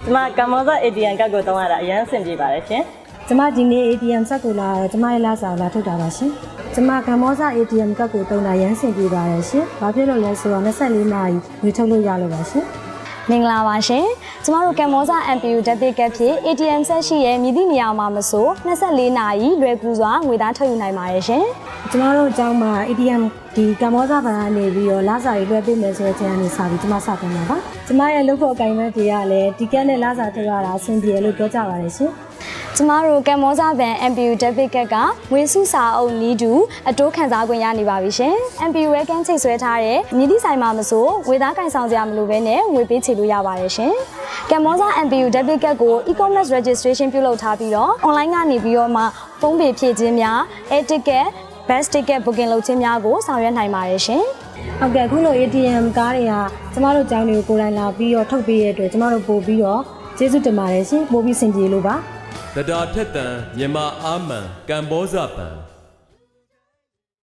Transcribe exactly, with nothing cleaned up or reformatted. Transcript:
ကျမကမ္ဘောဇ A T M ကတ်ကိုသုံးရတာအရင်ဆင်ပြေပါတယ်ရှင်ကျမဒီနေ့ A T M စက်ကိုလာတော့ကျမရဲ့လစာလာထုတ်တာပါရှင်ကျမကမ္ဘောဇ A T M ကတ်ကိုသုံးတာရမ်းဆင်ပြေပါတယ်ရှင်ဘာဖြစ်လို့လဲဆိုတော့နှစ်၄နာရီငွေထုတ်လို့ရလို့ပါရှင်မင်္ဂလာပါရှင်ကျမတို့ကမ္ဘောဇ M P U debit ကတ်ဖြင့် A T M ဆက်ရှိရဲ့မြည်သည့်နေရာမှာမဆိုနှစ်၄နာရီလွယ်ကူစွာငွေသားထုတ်ယူနိုင်ပါတယ်ရှင်ကျမတို့အကြောင်းမှာ A T M ဒီကမ္ဘောဇဘဏ်ကနေပြီးတော့လစာတွေလွှဲပေးမယ်ဆိုတဲ့ခြင်းအနေစာပြီးကျမစတင်တာပါကျမရဲ့လုပ်ဖို့အကိုင်မဲ့တွေကလည်းဒီကက်နဲ့လစာထုတ်ရတာအဆင်ပြေလို့ပြောကြပါတယ်ရှင်ကျမတို့ကမ္ဘောဇဘဏ် M P U debit ကတ်ကငွေစုစာအုပ်နီးတူအတိုးခံစားခွင့်ရနေပါပြီရှင် M P U ရဲ့ကန်းချိတ်ဆွဲထားတဲ့မြည်သည့်ဆိုင်မှာမဆိုငွေသားကင်ဆောင်စရာမလိုဘဲနဲ့ငွေပေးချေလို့ရပါတယ်ရှင်ကမ္ဘောဇ M P U debit ကတ်ကို e-commerce registration ပြုလုပ်ထားပြီးတော့ online ကနေပြီးတော့မှဖုန်းပေဖြည့်ခြင်းများ air ticket bus ticket booking လုပ်ခြင်းများကိုဆောင်ရွက်နိုင်ပါတယ်ရှင်ဟုတ်ကဲ့အခုလို A T M ကားတွေကကျမတို့ကျောင်းတွေကိုကိုယ်တိုင်လာပြီးတော့ထုတ်ပေးရတဲ့အတွက်ကျမတို့ပို့ပြီးတော့ကျေးဇူးတင်ပါတယ်ရှင်ပို့ပြီးဆင်ပြေလို့ပါတဒါထက်တန်မြန်မာအာမန်ကမ္ဘောဇဘဏ်